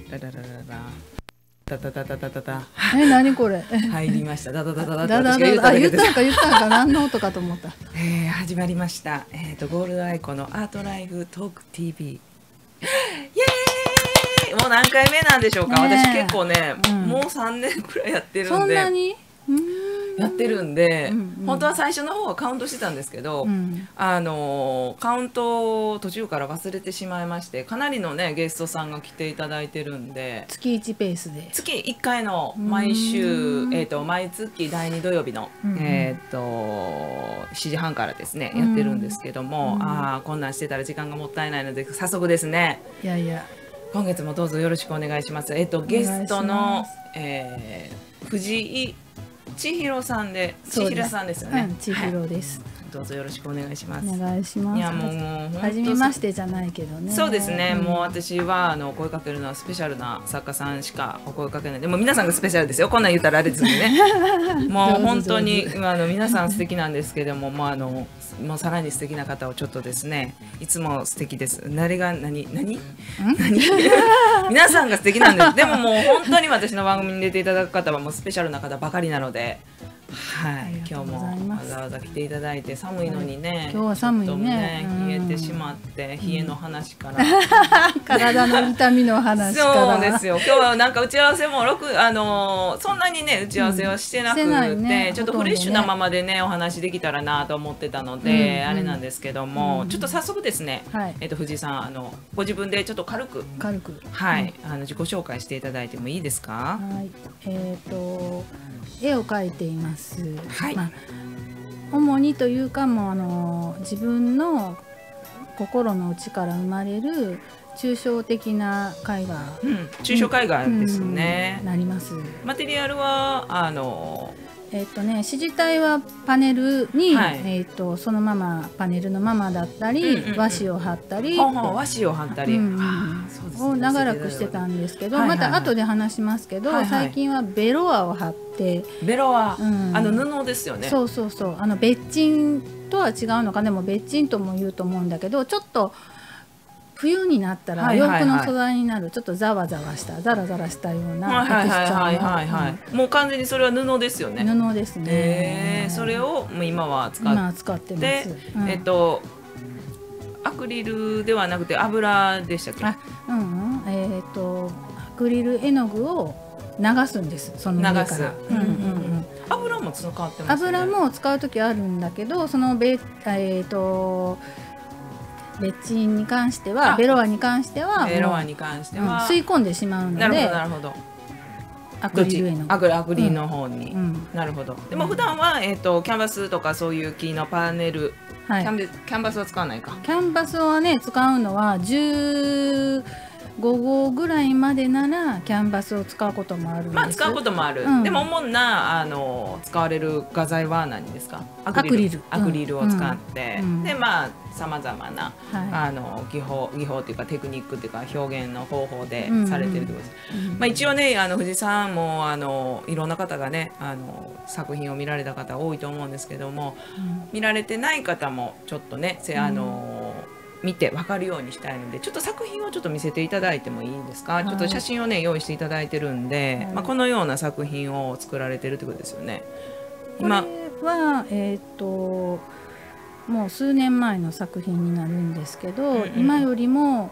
ラララララタタタタタタタ何これ。 入りました。ダダダダダってだだ私が言っただ、 だけです。 言ったんか何の音かと思った。 始まりました。ゴールドアイコのアートライフトーク TV。イエーイ。もう何回目なんでしょうか。 ねえ私結構ね、 うんもう3年くらいやってるそんで。 んなに？ やってるんで、 うんうん本当は最初の方はカウントしてたんですけど、 うんカウントを途中から忘れてしまいまして、かなりのねゲストさんが来ていただいてるんで、 月1ペースで。 月1回の毎週、毎月第2土曜日の、 うんうん 7時半からですねやってるんですけども、こんなんしてたら時間がもったいないので早速ですね、 いやいや。 今月もどうぞよろしくお願いします。ゲストの、藤井千尋さんで、千尋さんですよね。 千尋です。 どうぞよろしくお願いします。 お願いします。 いやもう本当初めましてじゃないけどね。 そうですね、 んもう私は声かけるのはスペシャルな作家さんしかお声かけない。でも皆さんがスペシャルですよ。こんなん言ったらあれですよね。もう本当に皆さん素敵なんですけども、もうさらに素敵な方をちょっとですね、いつも素敵です。何皆さんが素敵なんです。でももう本当に私の番組に出ていただく方はもうスペシャルな方ばかりなので。はい、今日もわざわざ来ていただいて、寒いのにね、 今日は寒いね、 ちょっと冷えてしまって、冷えの話から体の痛みの話からそうですよ。今日はなんか打ち合わせもそんなにね打ち合わせはしてなくて、ちょっとフレッシュなままでねお話できたらなと思ってたので、あれなんですけども、ちょっと早速ですね、藤井さんご自分でちょっと軽くはい、自己紹介していただいてもいいですか？ はい、絵を描いています。 はい。 主にというかもう自分の心の内から生まれる抽象的な絵画、 抽象絵画ですね。 なります。 マテリアルは指示体はパネルに、そのままパネルのままだったり、和紙を貼ったり、 和紙を貼ったり、 を長らくしてたんですけど、また後で話しますけど、最近はベロアを貼って、 ベロア、布ですよね。 そう別鎮とは違うのか、でも別鎮とも言うと思うんだけど、ちょっと冬になったら洋服の素材になる、ちょっとザワザワしたザラザラしたようなテクスチャーの、 もう完全にそれは布ですよね。 布ですね。 それを今は使ってます。アクリルではなくて油でしたっけ？アクリル絵の具を流すんです。その上から。 油も使ってますね。 油も使う時あるんだけど、その別鎮に関しては、ベロアに関しては吸い込んでしまうので、 なるほど。 アクリル絵のアクリルの方に、なるほど。でも普段はキャンバスとかそういう木のパネル、キャンバスは使わないか。 キャンバスはね使うのは15号ぐらいまでならキャンバスを使うこともあるんです。 使うこともある。でも主な使われる画材は何ですか？アクリルを使って、でさまざまな技法っていうかテクニックっていうか表現の方法でされてるってことです。一応ね藤井さんもいろんな方がね作品を見られた方多いと思うんですけども、見られてない方もちょっとね見て分かるようにしたいので、ちょっと作品をちょっと見せていただいてもいいですか？ちょっと写真をね用意していただいてるんで、このような作品を作られてるってことですよね。 今はもう数年前の作品になるんですけど、今よりも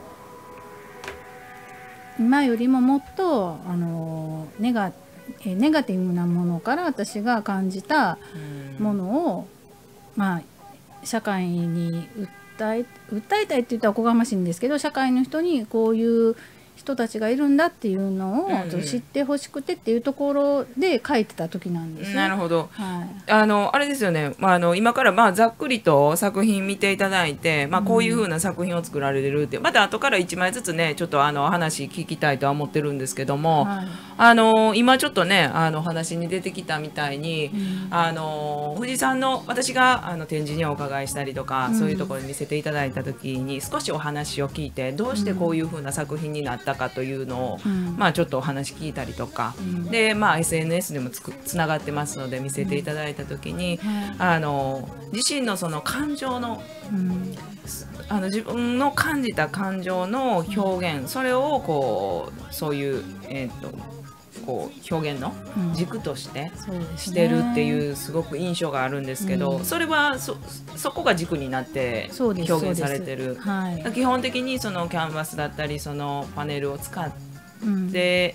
もっとネガティブなものから私が感じたものを社会に訴えたいって言ったらおこがましいんですけど、社会の人にこういう人たちがいるんだっていうのを知ってほしくてっていうところで書いてた時なんですよ。 なるほど。あれですよね。今からざっくりと作品見ていただいて、こういう風な作品を作られるって、また後から1枚ずつねちょっと話聞きたいとは思ってるんですけども、今ちょっとねお話に出てきたみたいに、藤井さんの私が展示にお伺いしたりとか、そういうところに見せていただいた時に少しお話を聞いて、どうしてこういう風な作品になったかというのを、ちょっとお話聞いたりとか、でSNS でもつながってますので見せていただいた時に、自身のその感情の自分の感じた感情の表現、それをこうそういうこう表現の軸としてしてるっていうすごく印象があるんですけど、それはそこが軸になって表現されてる。基本的にそのキャンバスだったりそのパネルを使って、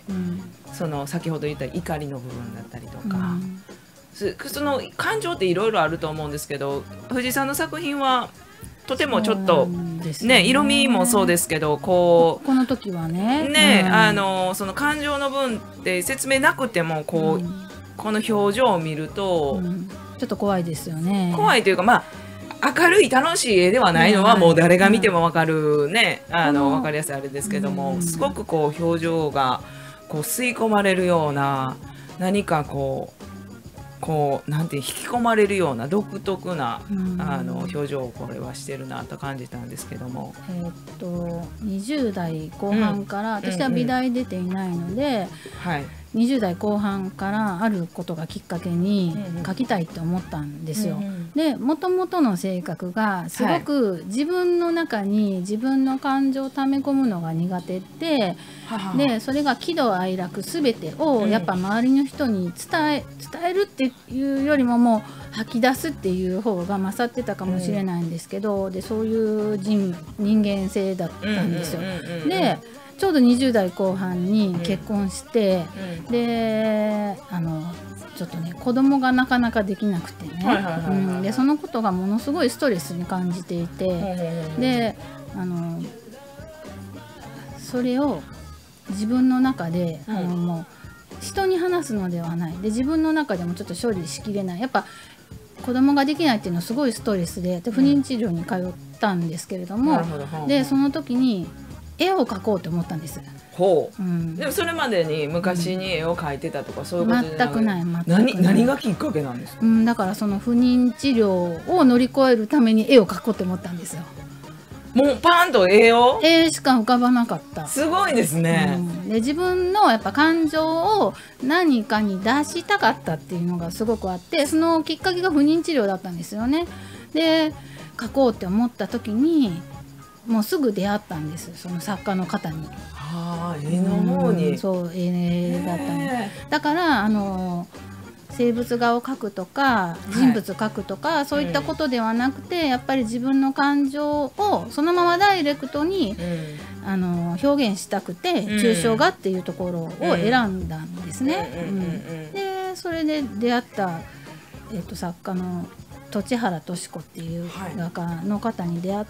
その先ほど言った怒りの部分だったりとか、その感情っていろいろあると思うんですけど、藤井さんの作品はとてもちょっとね、色味もそうですけど、この時はね、 その感情の分って説明なくてもこの表情を見ると、 ちょっと怖いですよね。 怖いというか、明るい楽しい絵ではないのはもう誰が見ても分かるね、分かりやすいあれですけども、すごくこう表情がこう吸い込まれるような、何かこうなんて引き込まれるような独特な表情をこれはしてるなと感じたんですけども、 20代後半から、私は美大出ていないので、20代後半からあることがきっかけに描きたいって思ったんですよ。で、もともとの性格がすごく自分の中に自分の感情を溜め込むのが苦手で、でそれが喜怒哀楽全てをやっぱ周りの人に伝えるっていうよりももう吐き出すっていう方が勝ってたかもしれないんですけど、でそういう人間性だったんですよ。でちょうど20代後半に結婚して、でちょっとね子供がなかなかできなくてね、でそのことがものすごいストレスに感じていて、でそれを自分の中でもう人に話すのではないで、自分の中でもちょっと処理しきれない、やっぱ子供ができないっていうのはすごいストレスで、不妊治療に通ったんですけれども、でその時に絵を描こうと思ったんです。 でもそれまでに昔に絵を描いてたとかそういうことじゃ全くない。 何がきっかけなんですか？ だからその不妊治療を乗り越えるために絵を描こうと思ったんですよ。 もうパンと絵しか浮かばなかった。 すごいですね。 で自分のやっぱ感情を何かに出したかったっていうのがすごくあって、そのきっかけが不妊治療だったんですよね。で描こうって思った時にもうすぐ出会ったんです、その作家の方に。 絵の方に。 そう絵だったんです。だから生物画を描くとか人物描くとか、そういったことではなくて、やっぱり自分の感情をそのままダイレクトに、表現したくて、抽象画っていうところを選んだんですね。でそれで出会った、作家の栃原敏子っていう画家の方に出会って、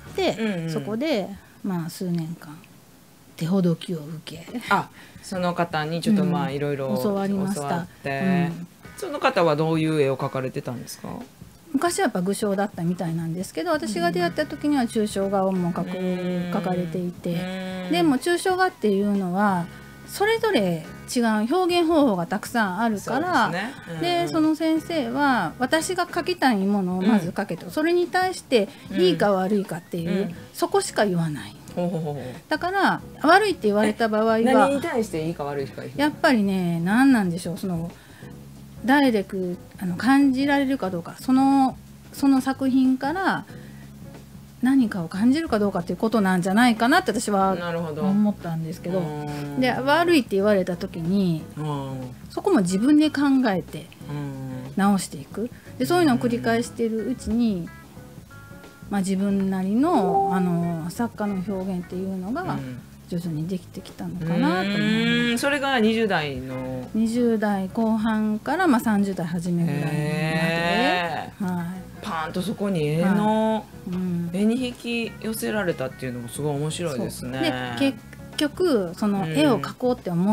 そこで数年間手ほどきを受け、 その方にちょっといろいろ教わりました。 その方はどういう絵を描かれてたんですか？ 昔はやっぱ具象だったみたいなんですけど、私が出会った時には抽象画をも描かれていて、でも抽象画っていうのはそれぞれ違う表現方法がたくさんあるから、でその先生は私が描きたいものをまず描けと、それに対していいか悪いかっていう、そこしか言わない。だから悪いって言われた場合は何に対していいか悪いかやっぱりね、何なんでしょう、そのダイレクト感じられるかどうか、その作品から何かを感じるかどうかっていうことなんじゃないかなって私は思ったんですけど、で悪いって言われた時にそこも自分で考えて直していく。でそういうのを繰り返しているうちに、自分なりの作家の表現っていうのが徐々にできてきたのかなと思います。 それが20 代後半から30代初めぐらいまで、 パーンとそこに絵に引き寄せられたっていうのもすごい面白いですね。 で結局その絵を描こうって思って、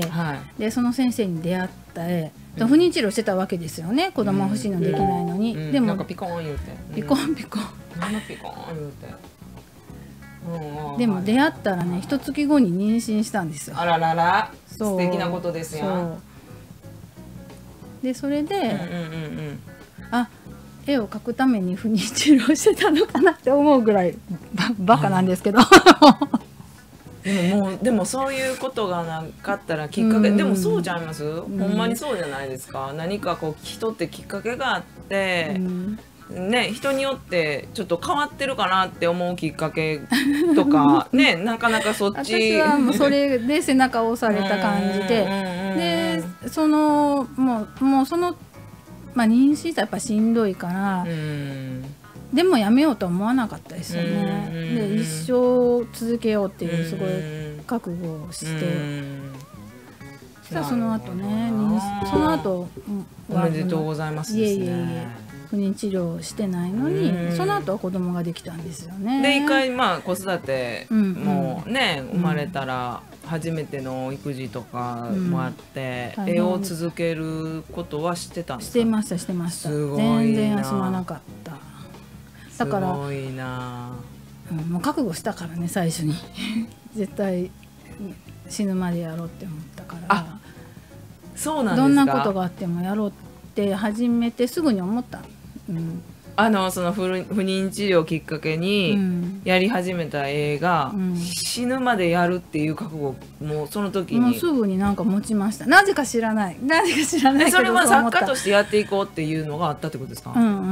でその先生に出会った絵、不妊治療してたわけですよね、子供欲しいのできないのに。でもなんかピコーン言うて、 ピコンピコンピコーン言うて、 でも出会ったらね、1月後に妊娠したんですよ。 あららら、素敵なことですよ。 でそれで、絵を描くために不妊治療してたのかなって思うぐらいバカなんですけどでもそういうことがなかったらきっかけ、でもそうちゃいます？ほんまにそうじゃないですか。何かこう人ってきっかけがあって、 ね、人によってちょっと変わってるかなって思うきっかけとかね、なかなかそっち私はもうそれで背中を押された感じででもうその、妊娠したらやっぱしんどいから、でもやめようとは思わなかったですよね。で一生続けようっていうすごい覚悟をして、そしたらその後ね、その後おめでとうございますですね。 不妊治療してないのに、その後は子供ができたんですよね。 で一回子育てもね、生まれたら初めての育児とかもあって、絵を続けることはしてたんですか？ してました。全然休まなかった。だからすごいな、 もう覚悟したからね、最初に絶対死ぬまでやろうって思ったから。 そうなんですか？ どんなことがあってもやろうって始めてすぐに思った。 その不妊治療をきっかけにやり始めた映画、死ぬまでやるっていう覚悟もうその時にもうすぐになんか持ちました。なぜか知らないけど、 それは作家としてやっていこうっていうのがあったってことですか？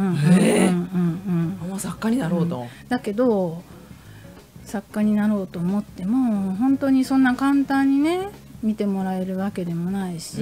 作家になろうと、 だけど作家になろうと思っても本当にそんな簡単にね見てもらえるわけでもないし、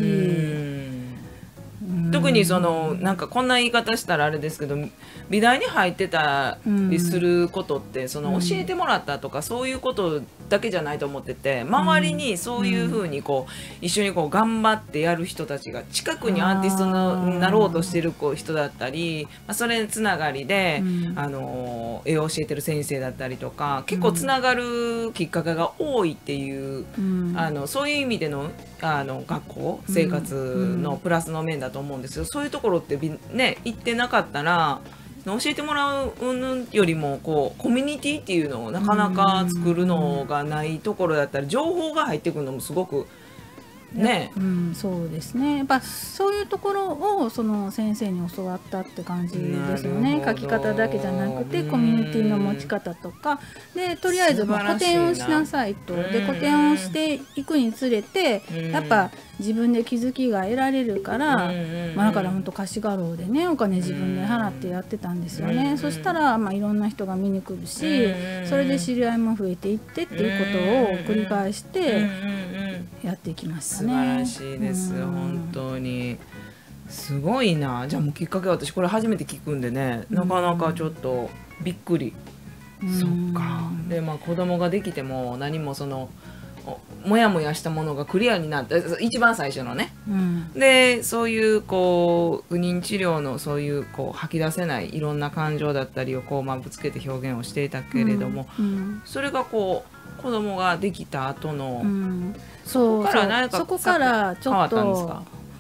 特になんかこんな言い方したらあれですけど、美大に入ってたりすることって、教えてもらったとかそういうことだけじゃないと思ってて、周りにそういうふうに一緒に頑張ってやる人たちが近くにアーティストになろうとしてる人だったり、それつながりで、絵を教えてる先生だったりとか結構つながるきっかけが多いっていう、そういう意味での学校生活のプラスの面だと思うんですよ。そういうところってね行ってなかったら教えてもらうよりもコミュニティっていうのをなかなか作るのがないところだったり、情報が入ってくるのもすごくね、 そうですね。やっぱそういうところをその先生に教わったって感じですよね。書き方だけじゃなくてコミュニティの持ち方とかで、とりあえず古典をしなさいと。で古典をしていくにつれてやっぱ自分で気づきが得られるから、だから本当貸し画廊でねお金自分で払ってやってたんですよね。そしたらいろんな人が見に来るし、それで知り合いも増えていってっていうことを繰り返してやっていきましたね。 素晴らしいです、本当にすごいな。じゃあもうきっかけは私これ初めて聞くんでね、なかなかちょっとびっくり。そっか。で子供ができても何ももやもやしたものがクリアになって一番最初のね、でそういう不妊治療のそういう吐き出せないいろんな感情だったりをぶつけて表現をしていたけれども、それが子供ができた後の、そこから何かそこからちょっと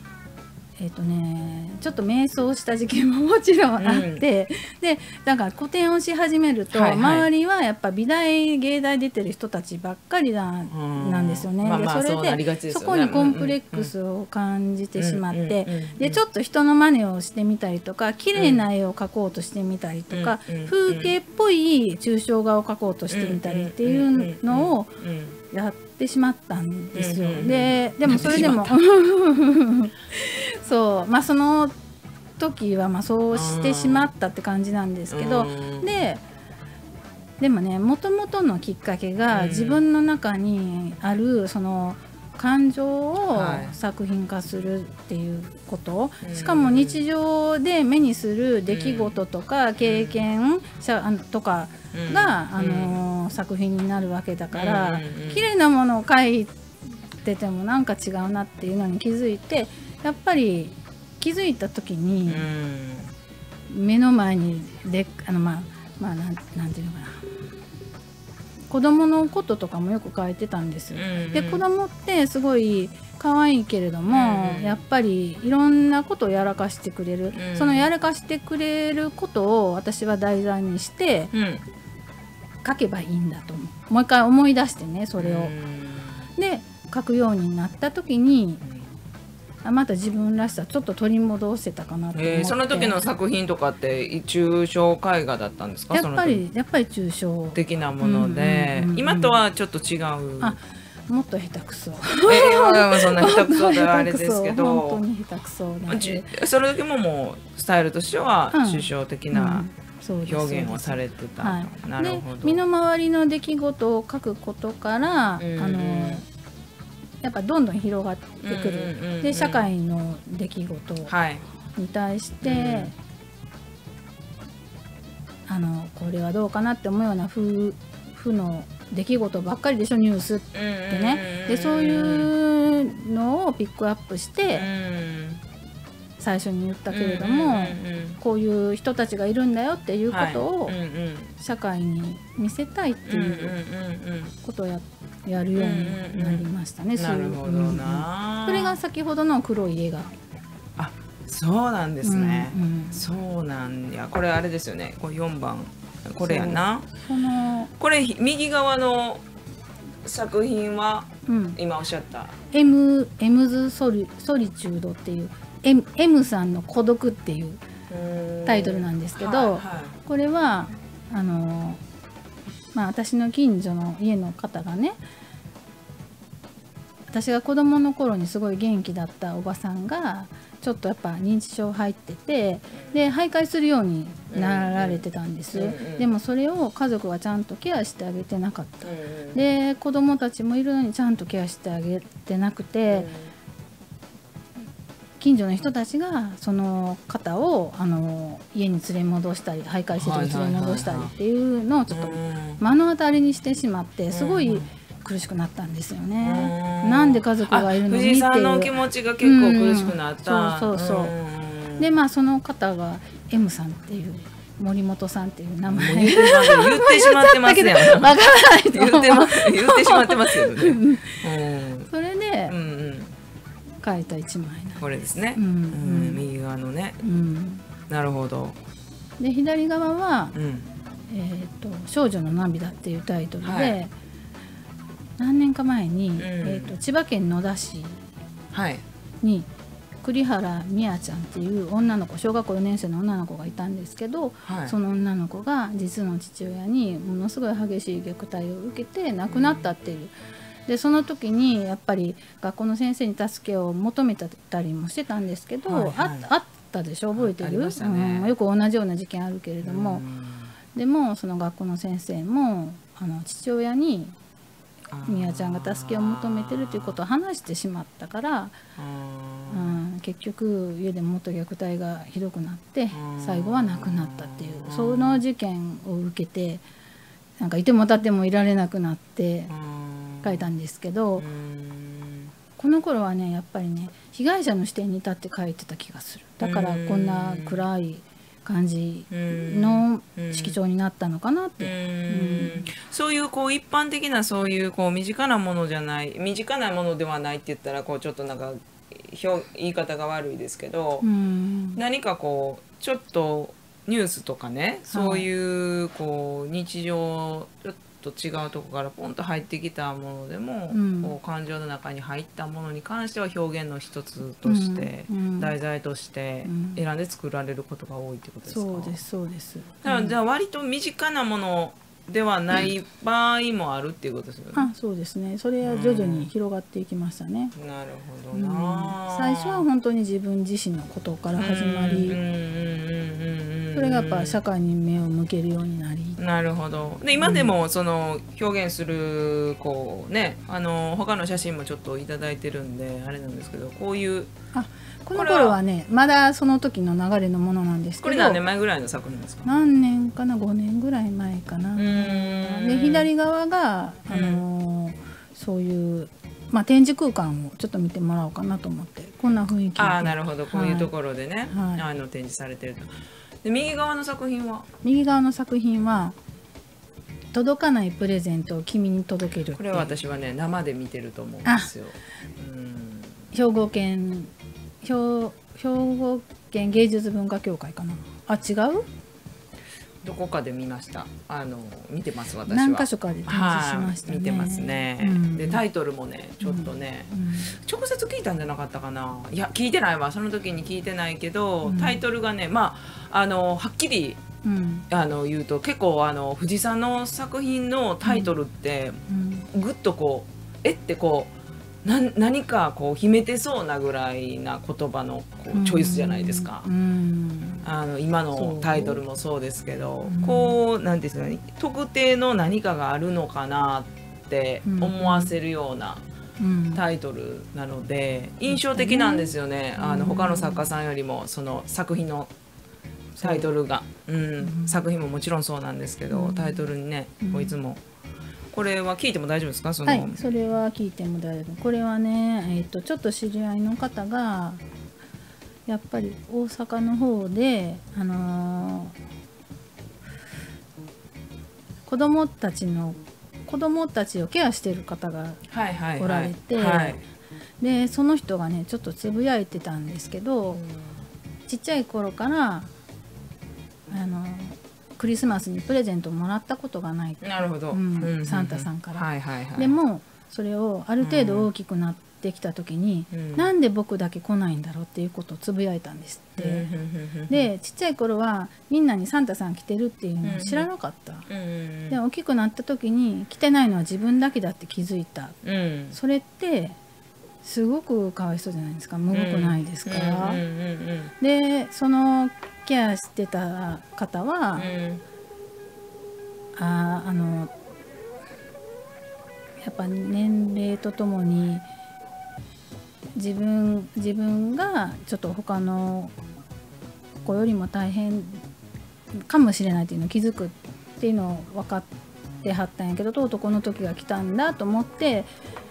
ちょっと迷走した時期ももちろんあって、でだから個展をし始めると、周りはやっぱ美大芸大出てる人たちばっかりなんですよね。でそれでそこにコンプレックスを感じてしまって、でちょっと人の真似をしてみたりとか綺麗な絵を描こうとしてみたりとか、風景っぽい抽象画を描こうとしてみたりっていうのをやってしまったんですよ。でもそれでもそうその時はそうしてしまったって感じなんですけど、でもねもともとのきっかけが自分の中にあるその感情を作品化するっていうこと、しかも日常で目にする出来事とか経験とかが作品になるわけだから、綺麗なものを描いててもなんか違うなっていうのに気づいて、やっぱり気づいた時に目の前になんていうのかな、子供のこととかもよく書いてたんですよ。で子供ってすごい可愛いけれども、やっぱりいろんなことをやらかしてくれる、そのやらかしてくれることを私は題材にして書けばいいんだともう一回思い出してね、それをで書くようになった時にまた自分らしさちょっと取り戻せたかなと思って。 その時の作品とかって抽象絵画だったんですか？ やっぱり抽象的なもので、今とはちょっと違う。 もっと下手くそ。 そんな下手くそではあれですけど本当に下手くそなんで、 それだけもうスタイルとしては抽象的な表現をされてた。なるほど。 で身の回りの出来事を書くことから、やっぱどんどん広がってくる。で社会の出来事に対して、これはどうかなって思うような負の出来事ばっかりでしょ、ニュースってね。でそういうのをピックアップして、最初に言ったけれども、こういう人たちがいるんだよっていうことを社会に見せたいっていうことをやるようになりましたね。 なるほどな。 それが先ほどの黒い絵が。 あ、そうなんですね。そうなんや。これあれですよね。これ4番。これやな。これ右側の作品は、今おっしゃったエムズソリチュードっていう M さんの孤独っていうタイトルなんですけど、これは私の近所の家の方がね、私が子供の頃にすごい元気だったおばさんがちょっとやっぱ認知症入ってて、で徘徊するようになられてたんです。でもそれを家族がちゃんとケアしてあげてなかった。で子供たちもいるのにちゃんとケアしてあげてなくて、近所の人たちがその方を家に連れ戻したり、徘徊してる人に連れ戻したりっていうのをちょっと目の当たりにしてしまって、すごい苦しくなったんですよね。なんで家族がいるのにっていう。 藤井さんの気持ちが結構苦しくなった。 そうでその方が M さんっていう森本さんっていう名前言ってしまってますよ。 わからないと言ってしまってますよね。 それで描いた一枚なんです。 これですね。右側のね。なるほど。 で左側は少女の涙っていうタイトルで、何年か前に千葉県野田市に栗原美也ちゃんっていう女の子、小学校4年生の女の子がいたんですけど、その女の子が実の父親にものすごい激しい虐待を受けて亡くなったっていう。でその時にやっぱり学校の先生に助けを求めたりもしてたんですけど、あったでしょ、覚えてる？よく同じような事件あるけれども、でもその学校の先生も父親にみやちゃんが助けを求めてるということを話してしまったから、結局家でもっと虐待がひどくなって最後は亡くなったっていう、その事件を受けてなんかいても立ってもいられなくなって書いたんですけど、この頃はねやっぱりね被害者の視点に立って書いてた気がする。だからこんな暗い感じの色調になったのかなって。 そういうこう一般的なそういうこう身近なものじゃない、身近なものではないって言ったらこうちょっとなんか言い方が悪いですけど、何かこうちょっとニュースとかね、そういうこう日常ちょっと違うところからポンと入ってきたものでも、こう感情の中に入ったものに関しては表現の一つとして、題材として選んで作られることが多いってことですか？ そうですそうです。 じゃあ割と身近なものではない場合もあるっていうことですよね。 そうですね。それは徐々に広がっていきましたね。 なるほどな。 最初は本当に自分自身のことから始まり、それがやっぱ社会に目を向けるようになり。 なるほど。で今でもその表現するこうね、他の写真もちょっといただいてるんであれなんですけど、こういうこの頃はねまだその時の流れのものなんですけど、 これ何年前ぐらいの作品ですか？ 何年かな、5年ぐらい前かな。で左側がそういう展示空間をちょっと見てもらおうかなと思って、こんな雰囲気で。 なるほど、こういうところでね、展示されてると。で右側の作品は届かないプレゼントを君に届ける。 これは私はね生で見てると思うんですよ。 兵庫県芸術文化協会かな。違う？ どこかで見ました。見てます私は。 何箇所かで展示しましたね。 見てますね。でタイトルもねちょっとね、直接聞いたんじゃなかったかな。いや聞いてないわ。その時に聞いてないけど、タイトルがねはっきり言うと結構藤さんの作品のタイトルってぐっとこう絵ってこう何かこう秘めてそうなぐらいな言葉のこうチョイスじゃないですか。今のタイトルもそうですけど、こうなんていうんですかね、特定の何かがあるのかなって思わせるようなタイトルなので印象的なんですよね。他の作家さんよりもその作品のタイトルが、作品ももちろんそうなんですけど、タイトルにね、いつもこれは聞いても大丈夫ですか？ はい、それは聞いても大丈夫。これはね、ちょっと知り合いの方がやっぱり大阪の方で、子供たちをケアしている方がおられて、でその人がねちょっとつぶやいてたんですけど、ちっちゃい頃からクリスマスにプレゼントをもらったことがない。 なるほど、 サンタさんから。でもそれをある程度大きくなってきた時に、なんで僕だけ来ないんだろうっていうことをつぶやいたんですって。でちっちゃい頃はみんなにサンタさん来てるっていうのを知らなかった。で大きくなった時に来てないのは自分だけだって気づいた。それってすごくかわいそうじゃないですか。むごくないですか？でそのケアしてた方は、やっぱ年齢とともに自分がちょっと他の子よりも大変かもしれないっていうのを気づくっていうのを分かってはったんやけど、とうとうこの時が来たんだと思って、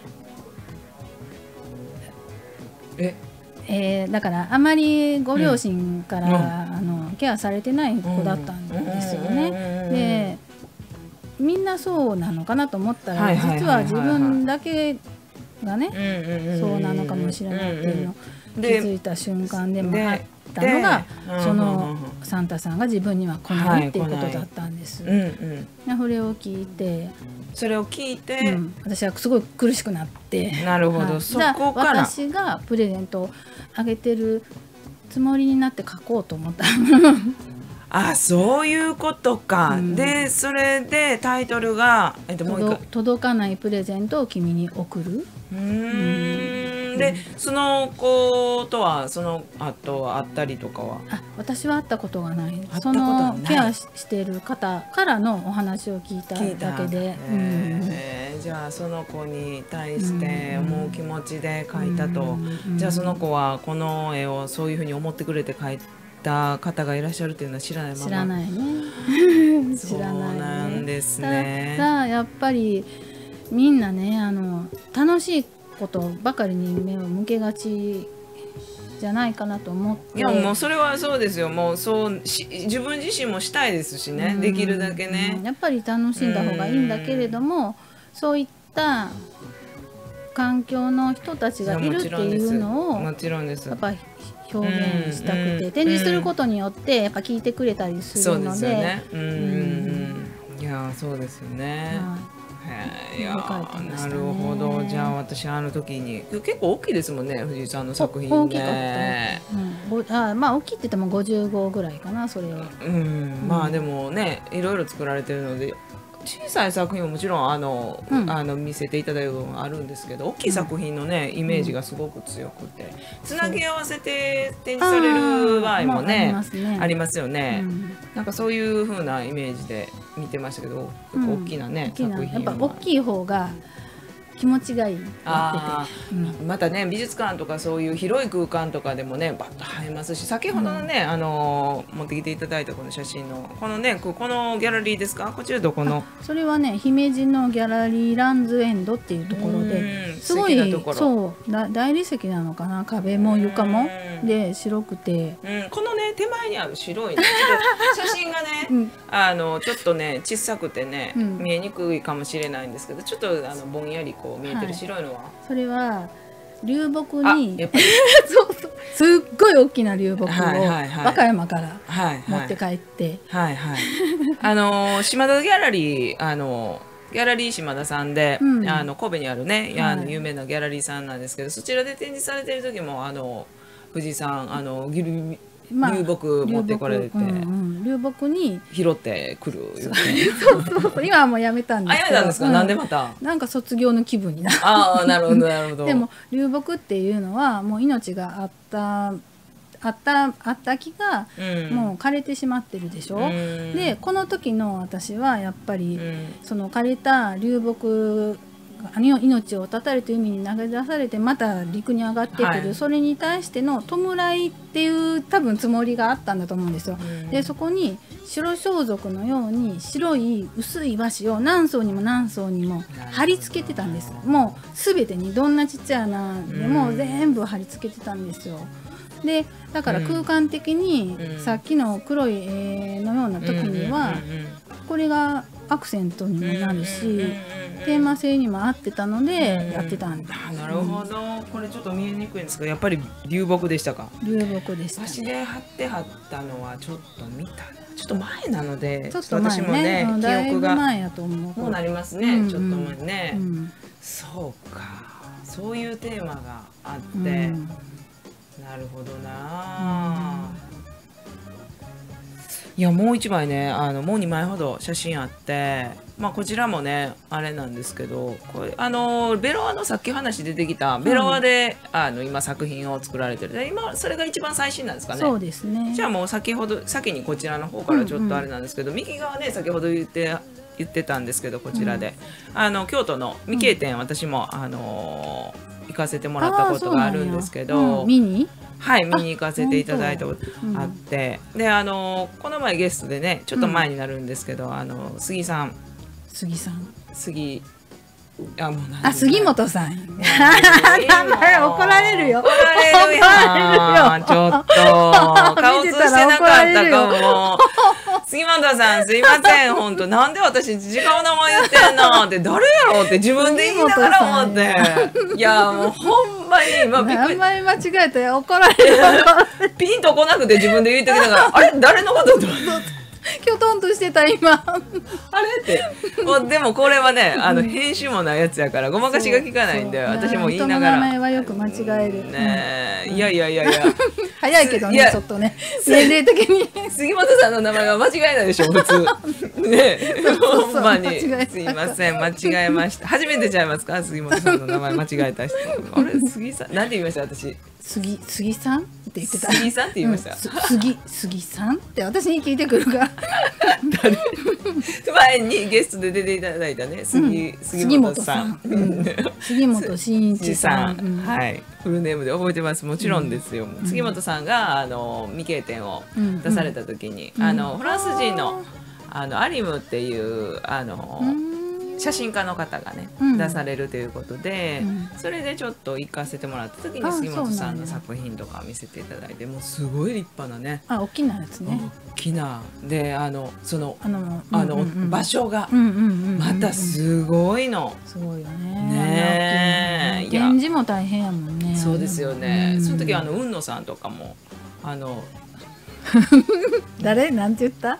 だからあまりご両親から、ケアされてない子だったんですよね。でみんなそうなのかなと思ったら、実は自分だけがねそうなのかもしれないっていうのを気づいた瞬間でもあったのが、そのサンタさんが自分には来ないっていうことだったんです。それを聞いて私はすごい苦しくなって、 なるほど、そこから私がプレゼントをあげてるつもりになって書こうと思ったあ、そういうことか。でそれでタイトルが、 届かないプレゼントを君に送る。 でその子とはその後は会ったりとかは？ 私は会ったことがない。そのケアしている方からのお話を聞いただけで、 じゃあその子に対して思う気持ちで描いたと。じゃあその子はこの絵をそういうふうに思ってくれて描いた方がいらっしゃるっていうのは知らないまま。 知らないね知らないね。そうなんですね。 やっぱりみんなね楽しいことばかりに目を向けがちじゃないかなと思って。 いやもうそれはそうですよ。もう自分自身もしたいですしね、できるだけね、 やっぱり楽しんだ方がいいんだけれども、そういった環境の人たちがいるっていうのをもちろんですやっぱり表現したくて、展示することによってやっぱ聞いてくれたりするので。そうですよね。いやそうですよね。いやなるほど。じゃあ私時に結構大きいですもんね、藤井さんの作品ね。 大きかった。まあ大きいって言っても55ぐらいかな、それは。 まあでもねいろいろ作られてるので小さい作品ももちろん見せていただいた部分あるんですけど、大きい作品のねイメージがすごく強くて、つなぎ合わせて展示される場合もねありますよね。なんかそういう風なイメージで見てましたけど、結構大きなね作品はやっぱ大きい方が気持ちがいい。 またね美術館とかそういう広い空間とかでもねバッと映えますし、先ほどのね、持ってきていただいたこの写真のこのねこのギャラリーですか？こちらどこの？ それはね姫路のギャラリーランズエンドっていうところですごい大理石なのかな、壁も床もで白くて、 このね手前にある白い、ね、写真がね、ちょっとね小さくてね、見えにくいかもしれないんですけど、ちょっとぼんやりこう見えてる白いのは、 それは流木にすっごい大きな流木を和歌山から持って帰って、 島田ギャラリーギャラリー島田さんで、神戸にあるね有名なギャラリーさんなんですけど、そちらで展示されてる時も藤井さん流木持ってこられて、 流木に拾ってくる。 そう今はもうやめたんですけど。 やめたんですか？なんでまた？ なんか卒業の気分になる。 なるほどなるほど。 でも流木っていうのはもう命があった木がもう枯れてしまってるでしょ。でこの時の私はやっぱりその枯れた流木命を絶たれて海に投げ出されてまた陸に上がってくる、それに対しての弔いっていう多分つもりがあったんだと思うんですよ。でそこに白装束のように白い薄い和紙を何層にも何層にも貼り付けてたんです。もう全てにどんなちっちゃなでも全部貼り付けてたんですよ。でだから空間的にさっきの黒い絵のような時にはこれがアクセントにもなるしテーマ性にも合ってたのでやってたんです。 なるほど。これちょっと見えにくいんですけどやっぱり流木でしたか？ 流木でした。 橋で貼ってはったのはちょっと見たちょっと前なのでちょっと前ね、 私もね記憶が前やと思う。 もうなりますね、ちょっと前ね、そうかそういうテーマがあって、なるほどな、いやもう一枚ねもう2枚ほど写真あって、こちらもねあれなんですけどこれベロアのさっき話出てきたベロアで、今作品を作られてるで今それが一番最新なんですかね。 そうですね。 じゃあもう先にこちらの方からちょっとあれなんですけど、右側ね先ほど言ってたんですけどこちらで、京都の未経店、私も行かせてもらったことがあるんですけど、見に行かせていただいたことあって、でこの前ゲストでねちょっと前になるんですけど、杉さん杉本さん怒られるよ。 ちょっと顔映してなかったかも。杉本さんすいません本当なんで私違う名前言ってんのって誰やろうって自分で言いながら思って、いやもうほんまに名前間違えて怒られるよ。 ピンとこなくて自分で言ってきながらあれ誰のことときょとんとしてた今あれってもうでもこれはね編集もないやつやからごまかしが効かないんで私も言いながら人の名前はよく間違えるね。 いや早いけどねちょっとね年齢的に杉本さんの名前は間違いないでしょ普通ね。ほんまにすいません間違えました。初めてちゃいますか杉本さんの名前間違えた人。あれ杉さんなんて言いました私。 杉さんって言ってた。 杉さんって言いました。 杉さんって私に聞いてくるから。 前にゲストで出ていただいたね杉本さん。 杉本真一さん。 はい。フルネームで覚えてます。もちろんですよ。杉本さんが未経典を出された時にフランス人のアリムっていう写真家の方がね、出されるということで、それでちょっと行かせてもらった時に杉本さんの作品とか見せていただいてもうすごい立派なね大きなやつね大きなでその場所がまたすごいのすごいよね。展示も大変やもんね。 そうですよね。その時雲野さんとかも誰なんて言った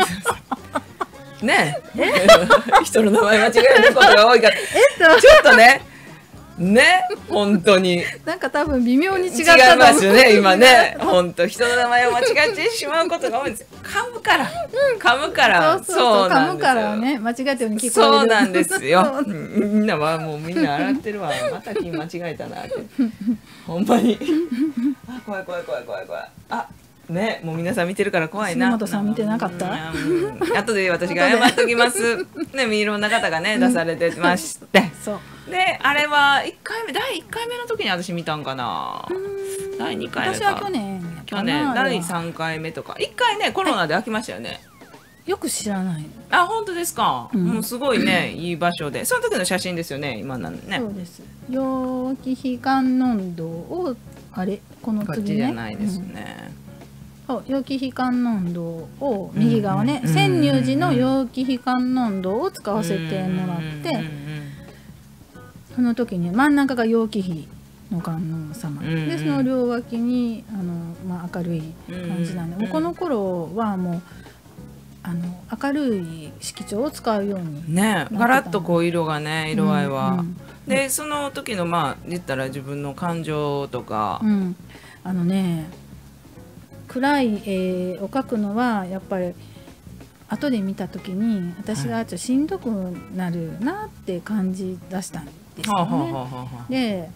ね人の名前間違えることが多いからちょっとね本当になんか多分微妙に違った違いますよね今ね本当人の名前を間違ってしまうことが多いんです。噛むからそう噛むからね間違えたように聞こえる。 そうなんですよ。みんなはもうみんな洗ってるわまた間違えたなってほんまに怖いあね、もう皆さん見てるから怖いな。 杉本さん見てなかった？ 後で私が謝っときます。ね、いろんな方がね出されてまして。で、あれは第1回目の時に私見たんかな。第2回目か。 私は去年第3回目とか。1回ねコロナで開きましたよね。 よく知らない。 本当ですか。もうすごいねいい場所で、その時の写真ですよね今なんね。 そうです。陽気悲観音堂をこの次ね。 こっちじゃないですね。 陽気悲観音堂を右側ね泉入寺の陽気悲観音堂を使わせてもらってその時に真ん中が陽気悲の観音様でその両脇に明るい感じなんでもうこの頃はもう明るい色調を使うようにねガラッとこう色がね色合いは。でその時の言ったら自分の感情とか暗い絵を描くのはやっぱり後で見た時に私がちょっとしんどくなるなって感じ出したんですよね。で、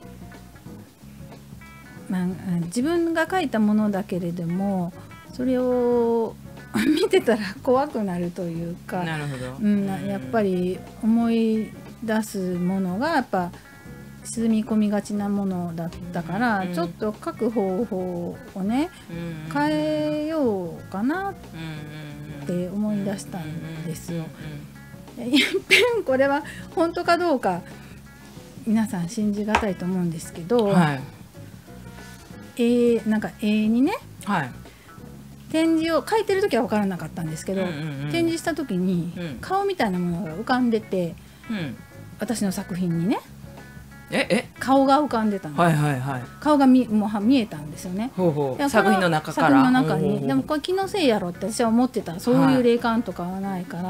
自分が描いたものだけれどもそれを見てたら怖くなるというか、 なるほど、 やっぱり思い出すものがやっぱ沈み込みがちなものだったから、ちょっと描く方法をね、変えようかなって思い出したんですよ。これは本当かどうか皆さん信じがたいと思うんですけど、なんか絵にね、展示を描いてる時は分からなかったんですけど、展示した時に顔みたいなものが浮かんでて、私の作品にね顔が浮かんでたんです、顔がもう見えたんですよね。 作品の中から。 作品の中に。でもこれ気のせいやろって私は思ってた。そういう霊感とかはないから、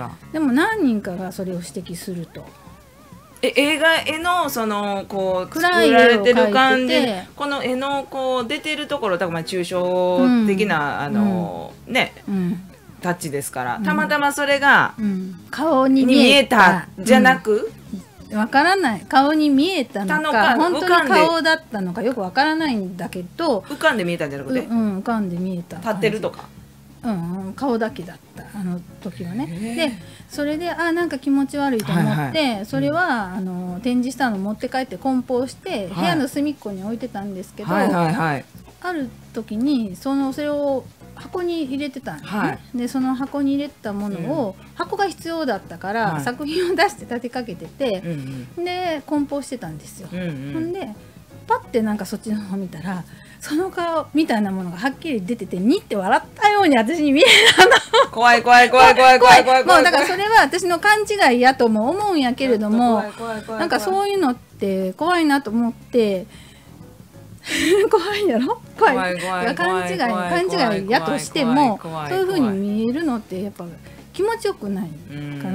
でも何人かがそれを指摘すると。 映画絵のそのこう作られてる感じ、この絵のこう出てるところ、多分抽象的なタッチですから、たまたまそれが顔に見えたじゃなく、 わからない、顔に見えたのか本当に顔だったのかよくわからないんだけど、 浮かんで見えたんじゃなくて、 浮かんで見えた、 立ってるとか、 顔だけだったあの時はね。でそれでなんか気持ち悪いと思って、それは展示したのを持って帰って梱包して部屋の隅っこに置いてたんですけど、ある時にそれを箱に入れてたんですね。でその箱に入れたものを、箱が必要だったから、作品を出して立てかけてて、で梱包してたんですよ。ほんでパッてなんかそっちの方見たら、その顔みたいなものがはっきり出てて、にって笑ったように私に見えたの。 怖い怖い怖い怖い怖い怖い。 もうだからそれは私の勘違いやとも思うんやけれども、なんかそういうのって怖いなと思って。怖いやろ、怖い、勘違いやとしてもそういう風に見えるのってやっぱ気持ちよくないから、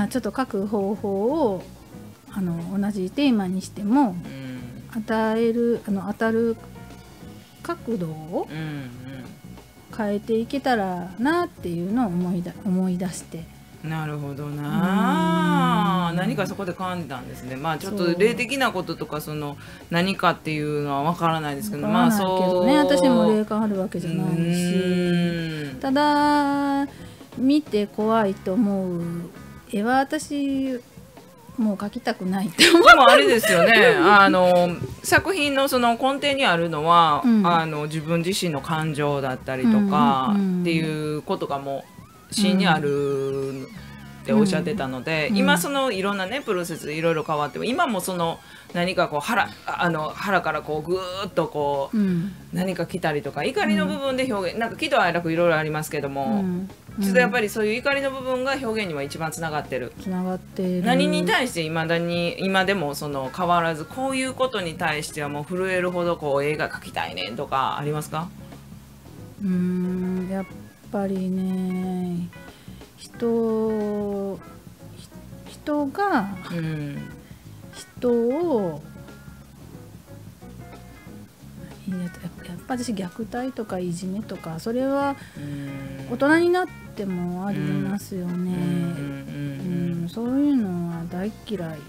ちょっと書く方法を同じテーマにしても当たる角度を変えていけたらなっていうのを思い出して。 なるほどな。何かそこで感じたんですね。ちょっと霊的なこととかその何かっていうのは分からないですけど、 そうね、私も霊感あるわけじゃないし、ただ見て怖いと思う絵は私もう描きたくないって思う。 でもあれですよね、作品のその根底にあるのは、自分自身の感情だったりとかっていうことがもう芯にあるっておっしゃってたので、今そのいろんなねプロセスいろいろ変わっても、今もその何かこう腹からこうぐーっとこう、何か来たりとか、怒りの部分で表現、なんか喜怒哀楽いろいろありますけども、ちょっとやっぱりそういう怒りの部分が表現には一番つながってる。何に対して今でもその変わらず、こういうことに対してはもう震えるほどこう映画描きたいねんとかありますか？ やっぱりね、人が、人をやっぱ私虐待とかいじめとか、それは大人になってもありますよね。そういうのは大嫌い、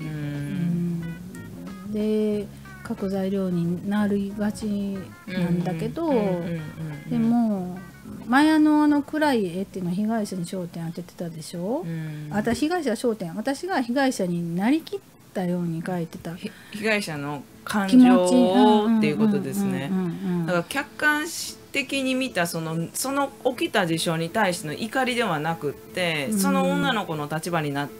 で書く材料になりがちなんだけど、でも前暗い絵っていうのは被害者に焦点当ててたでしょ。私が被害者になりきったように描いてた。 被害者の感情をっていうことですね。だから客観的に見たその起きた事象に対しての怒りではなくって、その女の子の立場になって、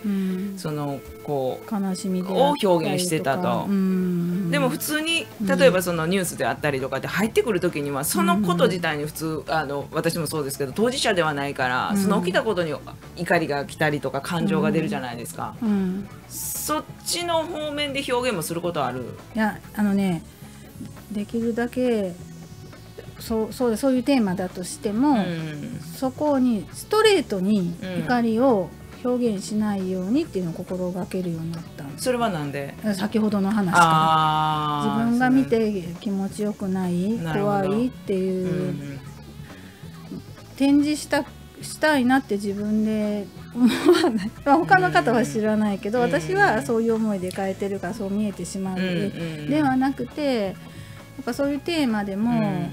そのこう悲しみを表現してたと。でも普通に例えばそのニュースであったりとかで入ってくる時には、そのこと自体に普通私もそうですけど当事者ではないから、その起きたことに怒りが来たりとか感情が出るじゃないですか。そっちの方面で表現もすることある？ いやできるだけそういうテーマだとしても、そこにストレートに怒りを表現しないようにっていうのを心がけるようになったんでそれはなんで？ 先ほどの話から自分が見て気持ちよくない怖いっていう、展示したいなって自分で思わない、他の方は知らないけど、私はそういう思いで変えてるからそう見えてしまうので、ではなくてやっぱそういうテーマでも、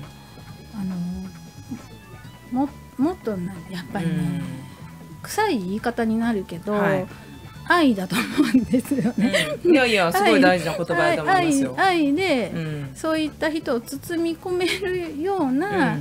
もっとやっぱりね、臭い言い方になるけど、愛だと思うんですよね。 いやいや、すごい大事な言葉だと思いますよ。 愛で、そういった人を包み込めるような、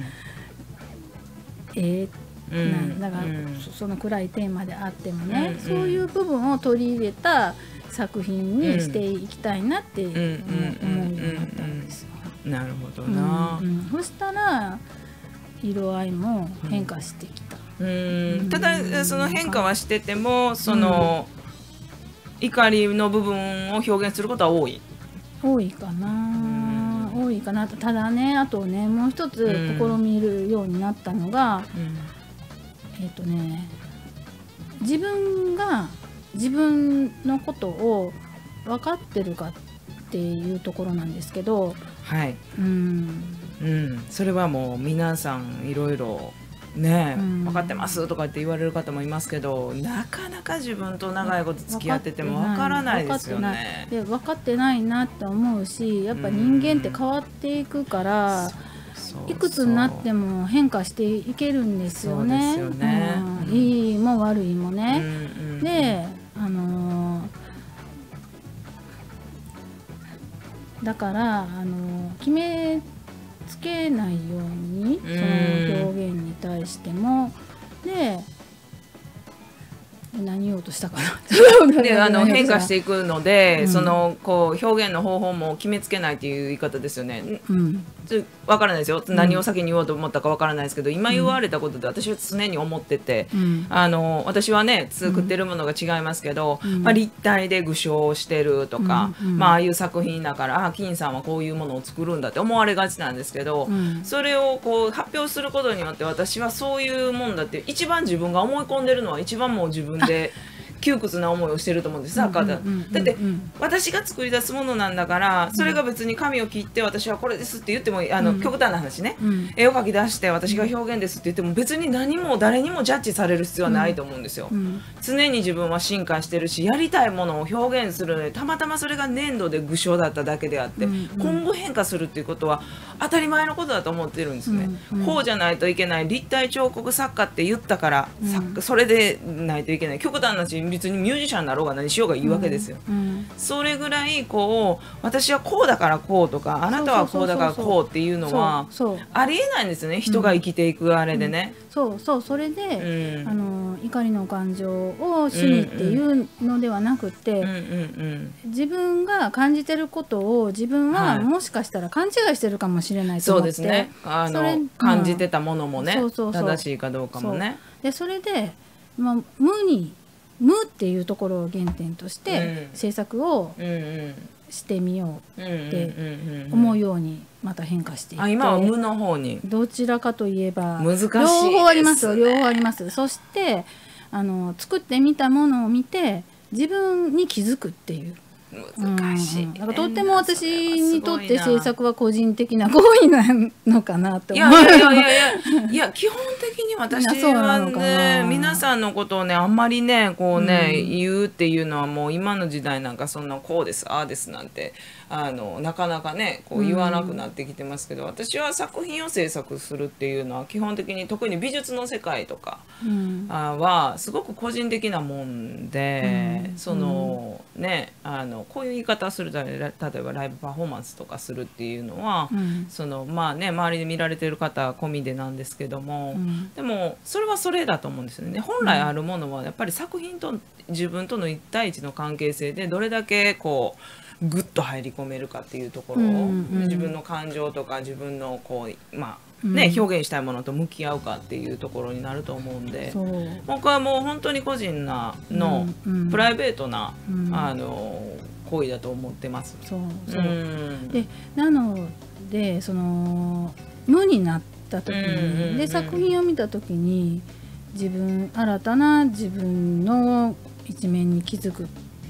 だから、その暗いテーマであってもね、そういう部分を取り入れた作品にしていきたいなって思うようになったんですよ。 なるほどな。 そしたら色合いも変化してきた。 ただその変化はしてても、その怒りの部分を表現することは多いかな。多いかな。ただね、あとね、もう一つ試みるようになったのが、自分が自分のことを分かってるかっていうところなんですけど、 それはもう皆さんいろいろね、分かってますとかって言われる方もいますけど、なかなか自分と長いこと付き合ってても分からないですよね。 分かってないなって思うし、やっぱ人間って変わっていくから、いくつになっても変化していけるんですよね。いいも悪いもね。で、だから決めつけないように、その表現に対しても。で、何言おうとしたかな。 で変化していくので、そのこう表現の方法も決めつけないという言い方ですよね。わからないですよ。何を先に言おうと思ったかわからないですけど、今言われたことで私は常に思ってて、私はね作ってるものが違いますけど、立体で具象をしてるとか、ああいう作品だから金さんはこういうものを作るんだって思われがちなんですけど、それをこう発表することによって私はそういうもんだって一番自分が思い込んでるのは一番もう自分で窮屈な思いをしてると思うんです。だって私が作り出すものなんだから、それが別に紙を切って私はこれですって言っても極端な話ね、絵を描き出して私が表現ですって言っても別に何も誰にもジャッジされる必要はないと思うんですよ。常に自分は進化してるし、やりたいものを表現するので、たまたまそれが粘土で具象だっただけであって、今後変化するっていうことは当たり前のことだと思ってるんですね。こうじゃないといけない、立体彫刻作家って言ったから、それでないといけない、極端な話別にミュージシャンになろうが何しようがいいわけですよ。それぐらいこう私はこうだからこうとか、あなたはこうだからこうっていうのはありえないんですよね、人が生きていくあれでね。 それで、怒りの感情を趣味っていうのではなくて、自分が感じてることを自分はもしかしたら勘違いしてるかもしれないと思って、そうですね、 感じてたものもね、正しいかどうかもね。 でそれで、無っていうところを原点として制作をしてみようって思うようにまた変化していって、 今は無の方に、 どちらかといえば難しいですね。 両方ありますよ、両方あります。そして作ってみたものを見て自分に気づくっていう、 難しい、 だからとっても私にとって制作は個人的な行為なのかなと思う。 いや基本的に私はね、皆さんのことをねあんまりねこうね、言うっていうのはもう今の時代なんかそんなこうですああですなんてなかなかねこう言わなくなってきてますけど、私は作品を制作するっていうのは基本的に特に美術の世界とかはすごく個人的なもんで、そのねこういう言い方すると例えばライブパフォーマンスとかするっていうのは、そのまあね周りで見られてる方込みでなんですけども、でもそれはそれだと思うんですよね。本来あるものはやっぱり作品と自分との一対一の関係性でどれだけこうぐっと入り込めるかっていうところを、自分の感情とか自分のこう表現したいものと向き合うかっていうところになると思うんで、僕はもう本当に個人のプライベートな行為だと思ってます。 でなのでその無になった時に、で作品を見た時に新たな自分の一面に気づくっ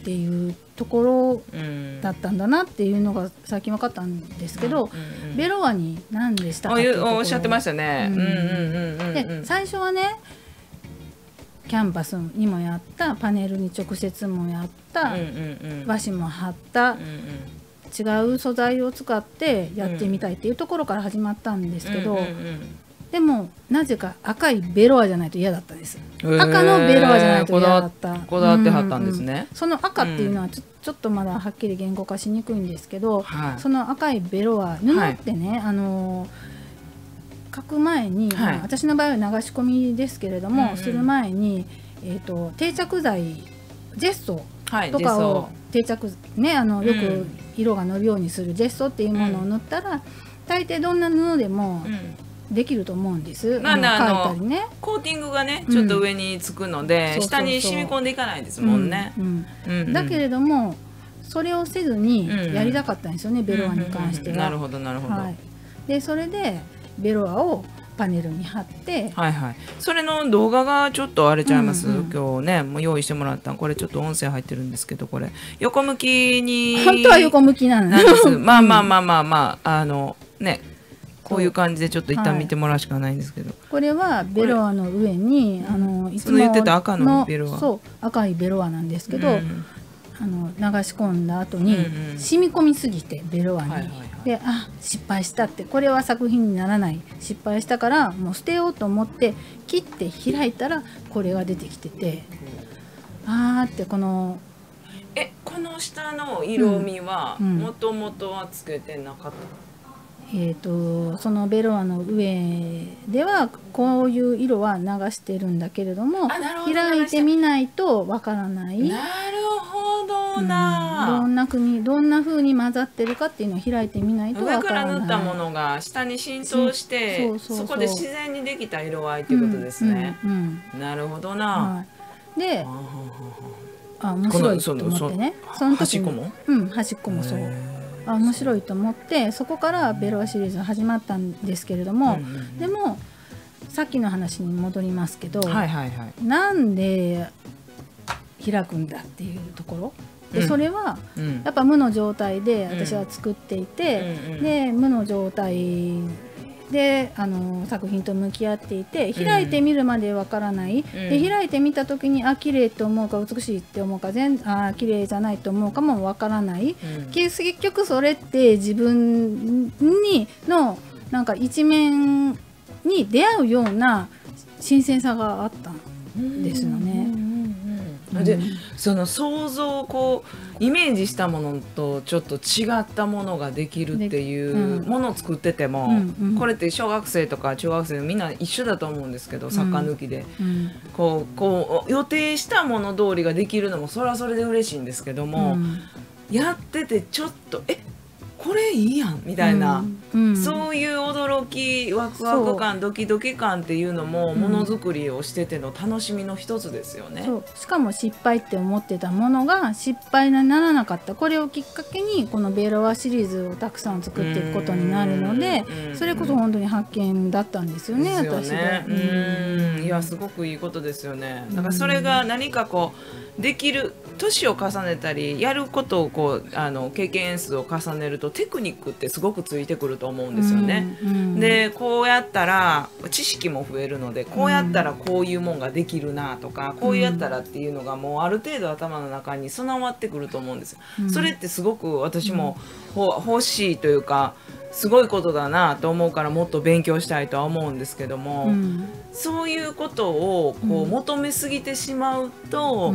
っていうところだったんだなっていうのが最近分かったんですけど、ベロアに何でしたかっていうところおっしゃってましたね。 で最初はねキャンバスにもやった、パネルに直接もやった、和紙も貼った、違う素材を使ってやってみたいっていうところから始まったんですけど、でもなぜか赤いベロアじゃないと嫌だったです。赤のベロアじゃないと嫌だった。 こだわってはったんですね。 その赤っていうのはちょっとまだはっきり言語化しにくいんですけど、その赤いベロア布ってね、書く前に、私の場合は流し込みですけれども、する前に、定着剤ジェストとかを定着ね、よく色が乗るようにするジェストっていうものを塗ったら、大抵どんな布でもできると思うんです。 まあ、書いたりね、コーティングがねちょっと上につくので、下に染み込んでいかないですもんね。 だけれどもそれをせずにやりたかったんですよね、ベロアに関しては。 なるほどなるほど。 でそれでベロアをパネルに貼って、 それの動画がちょっとあれちゃいます、今日ねもう用意してもらったこれちょっと音声入ってるんですけど、これ横向きに本当は横向きなんです。まあねこういう感じでちょっと一旦見てもらうしかないんですけど、 これはベロアの上にいつもの言ってた赤のベロア、 そう赤いベロアなんですけど、流し込んだ後に染み込みすぎてベロアに、で失敗したって、これは作品にならない、失敗したからもう捨てようと思って切って開いたらこれが出てきてて、ってこの下の色味はもともとはつけてなかった。 そのベロアの上ではこういう色は流してるんだけれども、開いてみないとわからない。 なるほどな、 どんな風に混ざってるかっていうのを開いてみないとわからない。 上から塗ったものが下に浸透してそこで自然にできた色合いっていうことですね。なるほどな。 で面白いと思ってね、その時に端っこもそう面白いと思って、そこからベロアシリーズ始まったんですけれども、でもさっきの話に戻りますけど、なんで開くんだっていうところで、それはやっぱ無の状態で私は作っていて、で無の状態で作品と向き合っていて、開いてみるまでわからない、で開いてみた時に綺麗と思うか美しいって思うか綺麗じゃないと思うかもわからない、結局それって自分にのなんか一面に出会うような新鮮さがあったんですよね。 でその想像をイメージしたものとちょっと違ったものができるっていうものを作ってても、これって小学生とか中学生みんな一緒だと思うんですけど、作家抜きで、こう予定したもの通りができるのもそれはそれで嬉しいんですけども、やっててちょっとこれいいやんみたいな、そういう驚きワクワク感ドキドキ感っていうのもものづくりをしてての楽しみの一つですよね。 しかも失敗って思ってたものが失敗にならなかった、これをきっかけにこのベロアシリーズをたくさん作っていくことになるので、それこそ本当に発見だったんですよね、私で。 いやすごくいいことですよね。だからそれが何かできる年を重ねたりやることを経験数を重ねるとテクニックってすごくついてくると思うんですよね。でこうやったら知識も増えるので、こうやったらこういうもんができるなとか、こうやったらっていうのがもうある程度頭の中に備わってくると思うんですよ。それってすごく私も欲しいというかすごいことだなと思うからもっと勉強したいとは思うんですけども、そういうことを求めすぎてしまうと、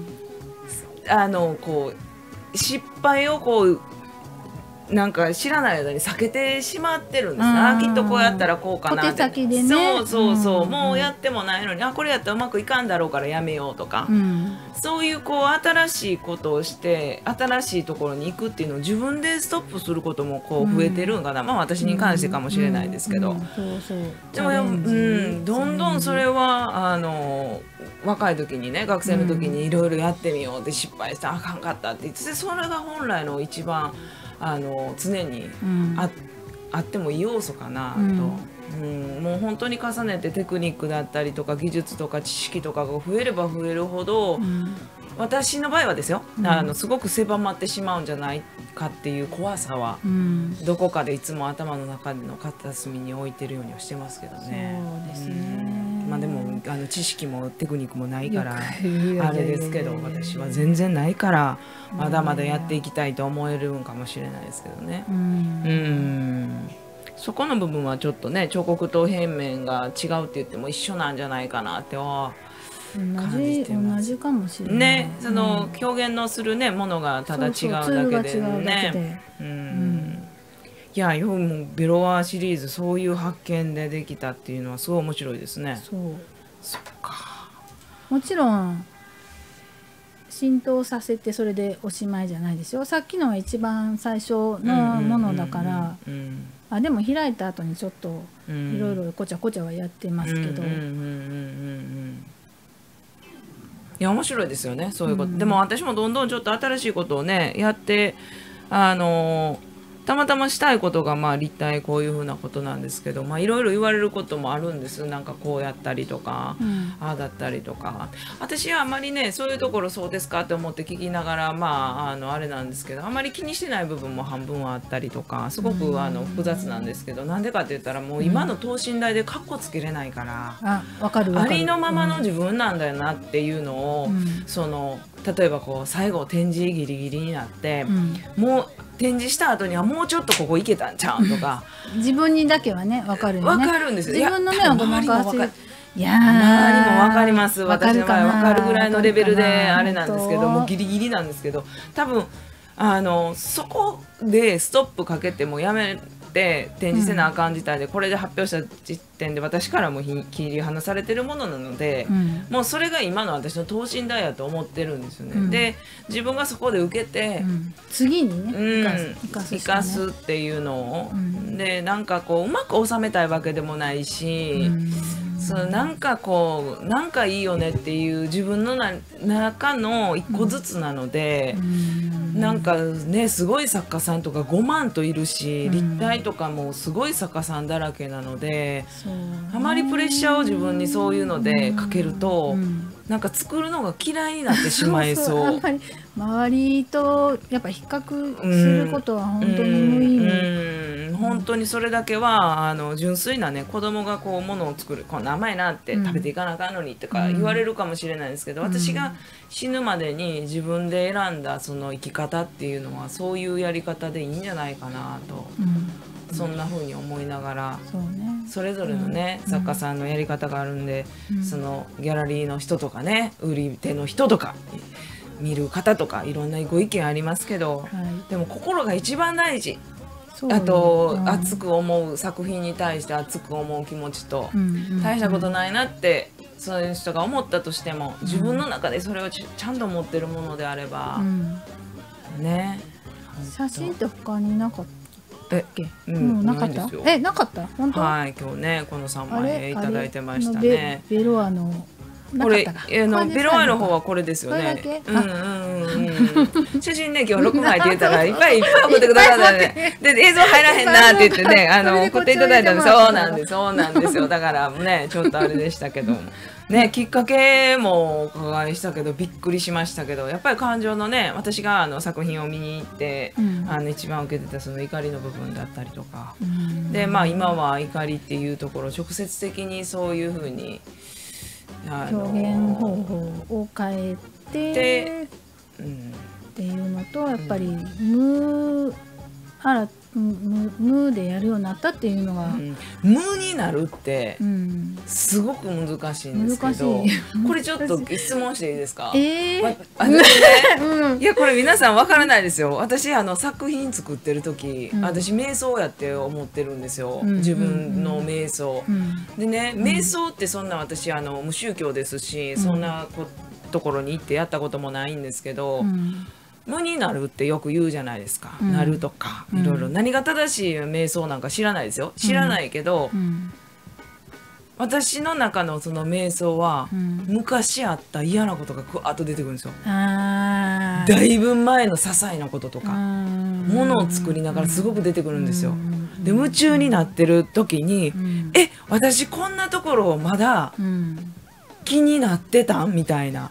失敗をなんか知らない間に避けてしまってるんですね。きっとこうやったらこうかなって、 小手先でね、 もうやってもないのにこれやったらうまくいかんだろうからやめようとか、そういう新しいことをして新しいところに行くっていうのを自分でストップすることも増えてるんかな、私に関してかもしれないですけど、でもどんどんそれは若い時にね、学生の時にいろいろやってみようって失敗してあかんかったって言って、それが本来の一番常にあってもいい要素かなと、もう本当に重ねてテクニックだったりとか技術とか知識とかが増えれば増えるほど、 私の場合はですよ、すごく狭まってしまうんじゃないかっていう怖さは、どこかでいつも頭の中の片隅に置いてるようにはしてますけどね。 そうですね。 まあでも知識もテクニックもないからあれですけど、私は全然ないからまだまだやっていきたいと思えるんかもしれないですけどね。そこの部分はちょっとね、彫刻と平面が違うって言っても一緒なんじゃないかなって感じてます。 同じかもしれないね。その表現のするねものがただ違うだけでね。いや、もうベロアシリーズそういう発見でできたっていうのはすごい面白いですね。そっか。 もちろん浸透させてそれでおしまいじゃないですよ。さっきのは一番最初のものだから。でも開いた後にちょっといろいろこちゃこちゃはやってますけど、いや面白いですよね、そういうこと。でも私もどんどんちょっと新しいことをねやってたまたましたいことが立体こういうふうなことなんですけど、いろいろ言われることもあるんです。なんかこうやったりとか、ああだったりとか、私はあまりねそういうところそうですかって思って聞きながらあれなんですけど、あまり気にしてない部分も半分はあったりとか、すごく複雑なんですけど、なんでかって言ったらもう今の等身大でカッコつけれないから、ありのままの自分なんだよなっていうのを、例えばこう最後展示ギリギリになって、もう展示した後にはもうちょっとここ行けたんちゃうとか自分にだけはね分かるよね。 分かるんですよ。 自分の目はごまかせる。 周りも分かります。私の場合分かるぐらいのレベルであれなんですけど、もうギリギリなんですけど、多分そこでストップかけてもやめて展示せなあかん事態で、これで発表した時点で私からも切り離されてるものなので、もうそれが今の私の等身大やと思ってるんですよね。で自分がそこで受けて、 次にね生かすっていうのを、でなんかこううまく収めたいわけでもないし、なんかこうなんかいいよねっていう自分の中の一個ずつなので、なんかねすごい作家さんとか5万といるし、立体とかもすごい作家さんだらけなので、あまりプレッシャーを自分にそういうのでかけると、なんか作るのが嫌いになってしまいそう。 あんまり周りとやっぱ比較することは本当に無意味。 本当にそれだけは純粋なね、子供がこうものを作る、この甘いなって食べていかなあかんのにとか言われるかもしれないですけど、私が死ぬまでに自分で選んだその生き方っていうのはそういうやり方でいいんじゃないかなと、そんな風に思いながら、それぞれのね、作家さんのやり方があるんで、そのギャラリーの人とかね、売り手の人とか見る方とかいろんなご意見ありますけど、でも心が一番大事。あと、熱く思う作品に対して熱く思う気持ちと、大したことないなってそういう人が思ったとしても、自分の中でそれをちゃんと持ってるものであれば、ね。 写真って他になかったっけ？もうなかった？なかった？本当？ はい、今日ねこの3枚いただいてましたね。 ベロアのこれベロアの方はこれですよね。写真ね今日6枚って言ったらいっぱい送ってくださったね。で映像入らへんなって言ってね送っていただいたんで、そうなんですよ。だからねちょっとあれでしたけどね、きっかけもお伺いしたけどびっくりしましたけど、やっぱり感情のね、私が作品を見に行って、一番受けてたその怒りの部分だったりとか、で今は怒りっていうところ直接的にそういうふうに表現方法を変えてっていうのと、やっぱり無でやるようになったっていうのが、 無になるってすごく難しいんですけど、これちょっと質問していいですか？いやこれ皆さん分からないですよ。私作品作ってる時、私瞑想やって思ってるんですよ、自分の瞑想でね。瞑想ってそんな私無宗教ですし、そんなところに行ってやったこともないんですけど、無になるってよく言うじゃないですか、なるとかいろいろ。何が正しい瞑想なんか知らないですよ、知らないけど、私の中のその瞑想は、昔あった嫌なことがぐわっと出てくるんですよ。だいぶ前の些細なこととか、ものを作りながらすごく出てくるんですよ。で夢中になってる時に、私こんなところをまだ気になってたんみたいな。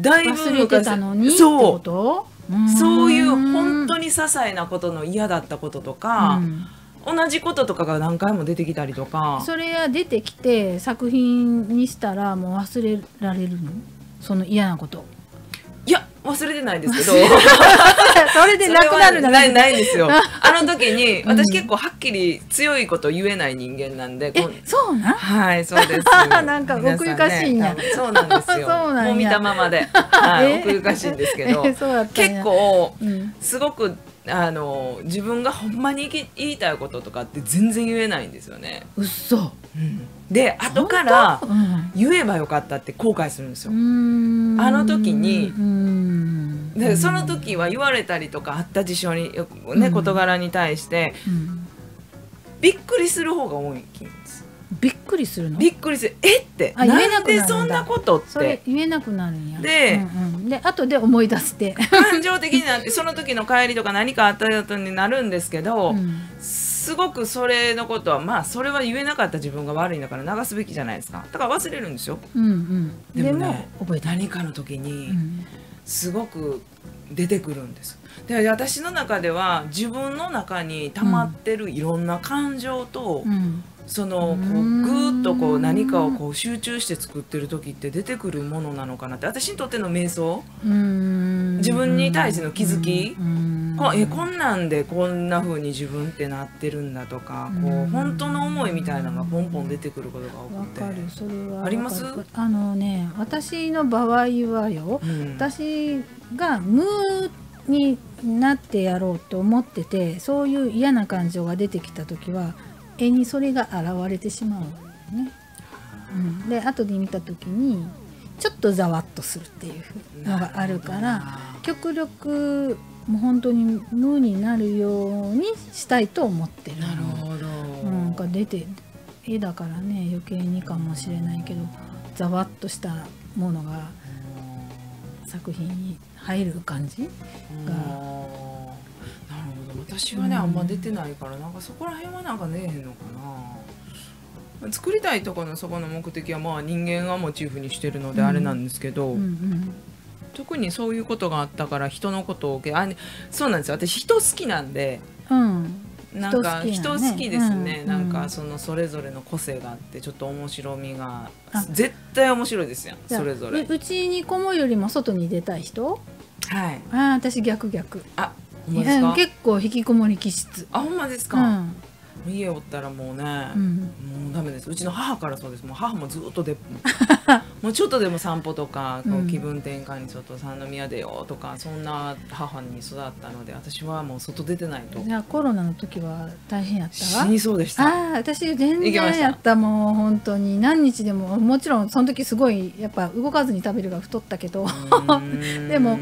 だいぶ忘れてたのにってそうことそういう本当に些細なことの嫌だったこととか、同じこととかが何回も出てきたりとか。 それが出てきて作品にしたらもう忘れられるの？その嫌なこといや忘れてないんですけどそれでなくなるんだないんですよ。あの時に私結構はっきり強いこと言えない人間なんで、 そうなん？ はいそうですなんか奥ゆかしいんや、 そうなんですよそうなんやもう見たままで、はい、奥ゆかしいんですけど結構、すごく自分がほんまに言いたいこととかって全然言えないんですよね。 うっそ、 で後から言えばよかったって後悔するんですよ。あの時にでその時は言われたりとかあった事象に、ね事柄に対して、びっくりする方が多い気です。 びっくりするの？ びっくりする。えってなんでそんなことってそれ言えなくなるんや。 で、 で後で思い出して感情的になってその時の帰りとか何かあった後になるんですけど、すごくそれのことはまあそれは言えなかった自分が悪いんだから流すべきじゃないですか。だから忘れるんですよ。でもね、何かの時にすごく出てくるんです。で私の中では自分の中に溜まってるいろんな感情と、そのこうぐーっとこう何かをこう集中して作ってる時って出てくるものなのかなって、私にとっての瞑想、自分に対しての気づき、こんなんでこんな風に自分ってなってるんだとか、こう本当の思いみたいなのがポンポン出てくることが多くて。 わかる、それはあります？ 私の場合はよ、私が無になってやろうと思ってて、そういう嫌な感情が出てきた時は絵にそれが現れてしまうね。で後で見た時にちょっとざわっとするっていうのがあるから、極力もう本当に無になるようにしたいと思ってる。 なるほど。 なんか出て絵だからね余計にかもしれないけど、ざわっとしたものが作品に入る感じが。なるほど。私はね、あんま出てないからなんかそこら辺はなんか出えへんのかな。作りたいところのそこの目的はまあ人間がモチーフにしてるのであれなんですけど、特にそういうことがあったから人のことをそうなんですよ。私人好きなんで、なんか人好きですね。なんかそれぞれの個性があってちょっと面白みが絶対面白いですよ。それぞれ。 うちにこもよりも外に出たい人？ はい。 私逆。 あ、ほんまですか？ 結構引きこもり気質。 あ、ほんまですか？家おったらもうね、もうダメです。うちの母からそうです。もう母もずっともうちょっとでも散歩とか、こう気分転換にちょっと三宮出ようとか、そんな母に育ったので、私はもう外出てないと。 じゃあコロナの時は大変やったわ。 死にそうでした。 私全然やった。もう本当に何日でも、もちろんその時すごいやっぱ動かずに食べるが太ったけどでも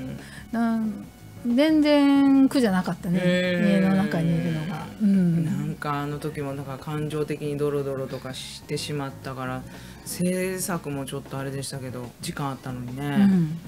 全然苦じゃなかったね、家の中にいるのが。 なんかあの時もなんか感情的にドロドロとかしてしまったから、制作もちょっとあれでしたけど時間あったのにね。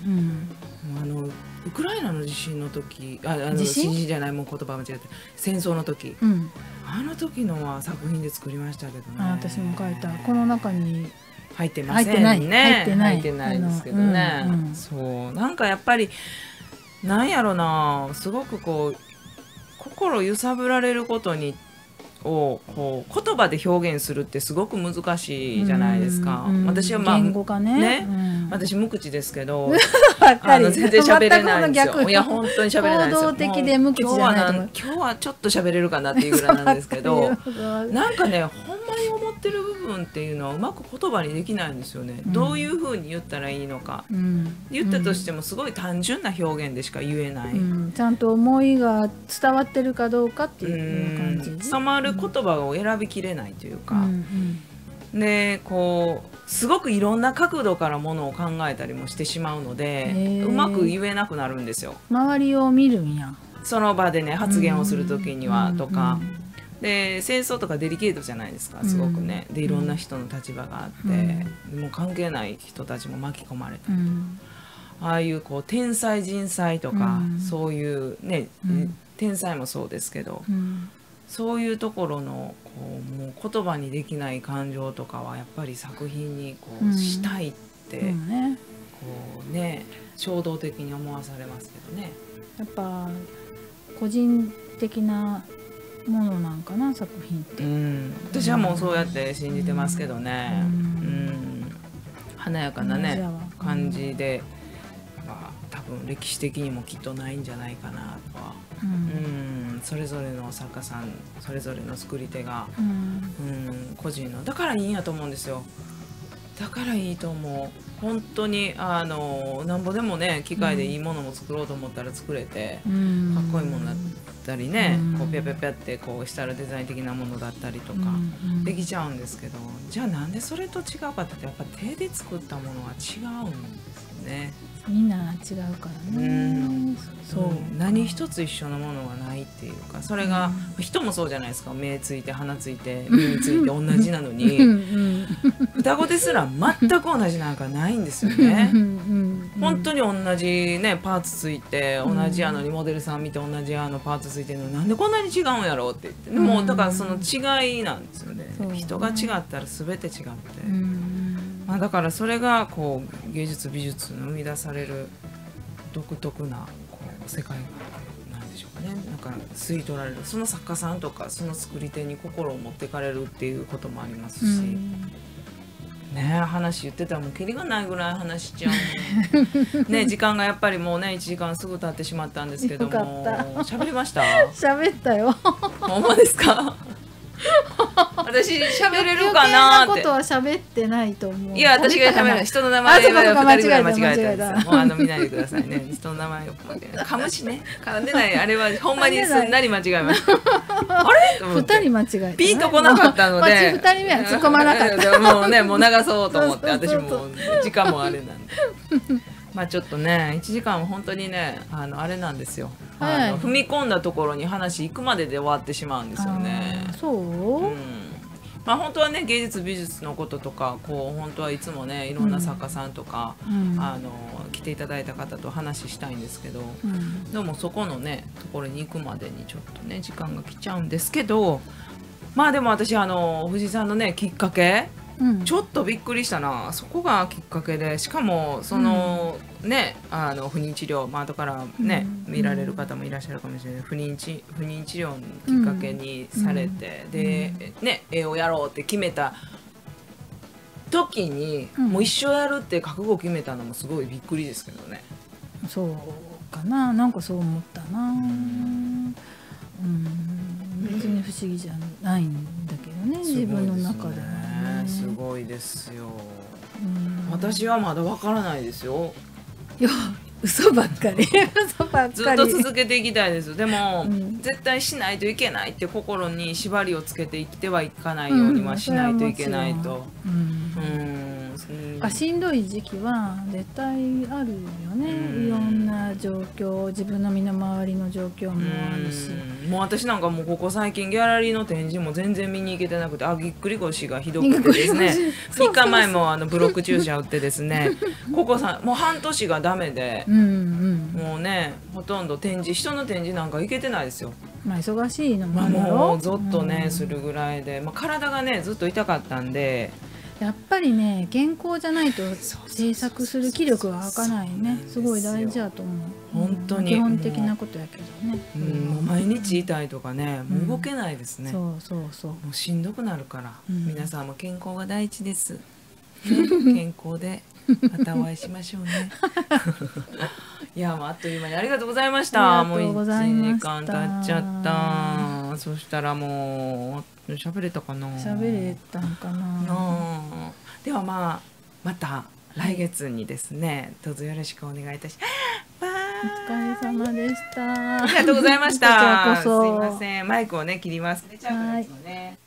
ウクライナの地震の時、地震じゃない、もう言葉間違えて、戦争の時、あの時のは作品で作りましたけどね。 私も書いた。この中に入ってませんね。入ってないですけどね。そうなんかやっぱりなんやろな、すごくこう心揺さぶられることをこう言葉で表現するってすごく難しいじゃないですか。私は言語がね、 私無口ですけど全然喋れないんですよ。いや本当に喋れないですよ。 行動的で無口じゃないと思う。 今日はちょっと喋れるかなっていうぐらいなんですけどなんかね、ほんまに思ってる部分っていうのはうまく言葉にできないんですよね。どういうふうに言ったらいいのか、言ったとしてもすごい単純な表現でしか言えない、 ちゃんと思いが伝わってるかどうかっていう感じ。 伝わる言葉を選びきれないというか、でこうすごくいろんな角度からものを考えたりもしてしまうので、うまく言えなくなるんですよ。 周りを見るんや、 その場でね、発言をする時にはとか、で戦争とかデリケートじゃないですか、すごくね。でいろんな人の立場があって、もう関係ない人たちも巻き込まれたりとか、ああいうこう天才人災とか、そういうね、天才もそうですけど、そういうところのこうもう言葉にできない感情とかはやっぱり作品にこうしたいって、こうね衝動的に思わされますけどね。 やっぱ個人的なものなんかな、作品って。 私はもうそうやって信じてますけどね。華やかなね感じで、まあ多分歴史的にもきっとないんじゃないかなとは。それぞれの作家さん、それぞれの作り手が、個人のだからいいんやと思うんですよ。だからいいと思う。本当になんぼでもね機械でいいものも作ろうと思ったら作れて、かっこいいものだったりね、こうピャピャピャってこうしたらデザイン的なものだったりとかできちゃうんですけど、じゃあなんでそれと違うかってやっぱ手で作ったものは違うんですね。 みんな違うからね。 そう何一つ一緒のものがないっていうか、それが人もそうじゃないですか。目ついて鼻ついて耳ついて同じなのに双子ですら全く同じなんかないんですよね。本当に同じねパーツついて同じやのにモデルさん見て同じパーツついてるのになんでこんなに違うんやろうって言って、でもだからその違いなんですよね。人が違ったら全て違って、まあ、だからそれがこう芸術美術の生み出される独特なこう世界観なんでしょうかね。なんか吸い取られる、その作家さんとかその作り手に心を持ってかれるっていうこともありますし、ね、話言ってたらもうキリがないぐらい話しちゃうね。時間がやっぱりもうね1時間すぐ経ってしまったんですけども、喋りました？ 喋ったよ。 ほんまですか？私喋れるかなって。余計なことは喋ってないと思う。 いや私が喋らない。人の名前で2人ぐらい間違えたんです。もう見ないでくださいね。人の名前をかむしね。噛んでないあれはほんまにすんなり間違えました。あれ ？2人間違えた。 ピンとこなかったので。 2人目は突っ込まなかった。 もうねもう流そうと思って、私も時間もあれなんで。まあちょっとね1時間は本当にねあれなんですよ。踏み込んだところに話行くまでで終わってしまうんですよね。 そう？ まあ本当はね芸術美術のこととかこう本当はいつもねいろんな作家さんとか、来ていただいた方と話したいんですけど、でもそこのねところに行くまでにちょっとね時間が来ちゃうんですけど、まあでも私藤井さんのねきっかけ、ちょっとびっくりしたな。そこがきっかけで、しかもその、ね不妊治療、後からね、見られる方もいらっしゃるかもしれない。不妊治療のきっかけにされて、でね絵をやろうって決めた時に、もう一生やるって覚悟を決めたのもすごいびっくりですけどね。 そうかな、なんかそう思ったな。別に不思議じゃないんだけどね、自分の中ではね。 すごいですよ。私はまだわからないですよ。 いや嘘ばっかり嘘ばっかり。 ずっと続けていきたいです。でも、絶対しないといけないって心に縛りをつけて生きてはいかないようにはしないといけないと。 しんどい時期は絶対あるよね。いろんな状況、自分の身の回りの状況もあるし、 もう私なんかもうここ最近ギャラリーの展示も全然見に行けてなくて、ぎっくり腰がひどくてですね3日前もブロック注射打ってですねここもう半年がダメで、もうねほとんど展示、人の展示なんか行けてないですよ。 忙しいのもあるよ。 もうゾッとねするぐらいで、体がねずっと痛かったんで、 やっぱりね健康じゃないと制作する気力が湧かないね。すごい大事だと思う。 本当に基本的なことやけどね。 もう毎日痛いとかね、もう動けないですね。 もうしんどくなるから、皆さんも健康が第一です。健康でまたお会いしましょうね。いやあっという間にありがとうございました。もう1時間経っちゃった。そしたらもう喋れたかな。 喋れたんかな。 ではまた来月にですね、どうぞよろしくお願いいたします。 お疲れ様でした。 ありがとうございました。すいません、マイクをね切ります。出ちゃうからいつもね。